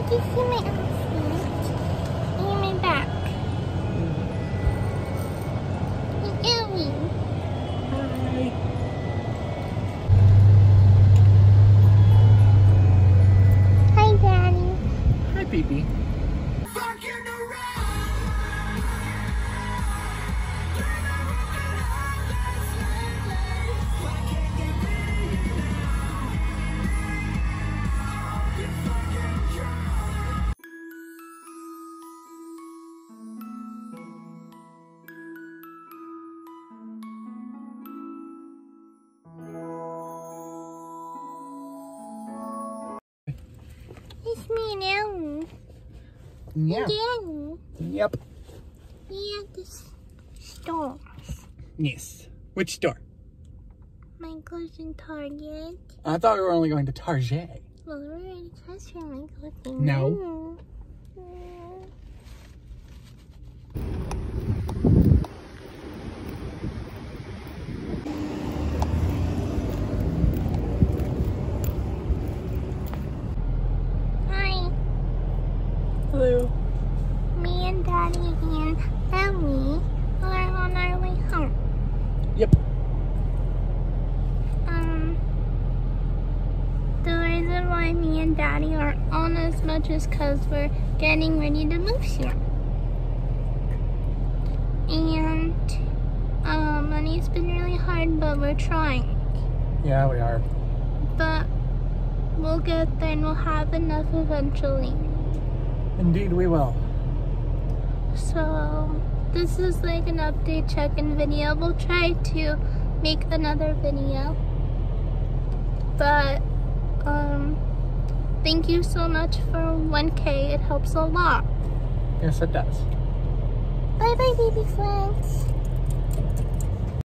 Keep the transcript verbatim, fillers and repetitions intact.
you see my outfit? And my back. And Ellie. Hi. Hi, Daddy. Hi, baby. It's me and Ellie. Yeah. Daddy. Yep. We at the stores. Yes. Which store? Michael's in Target. I thought we were only going to Target. Well, we're already close to Michael's. No. Hi. Hello. Me and Daddy and Ellie are on our way home. Yep. Um, the reason why me and Daddy aren't on as much is because we're getting ready to move here. And, um, money's been really hard, but we're trying. Yeah, we are. But we'll get there and we'll have enough eventually. Indeed, we will. So, this is like an update check-in video. We'll try to make another video. But, um, thank you so much for one K. It helps a lot. Yes, it does. Bye-bye, baby friends.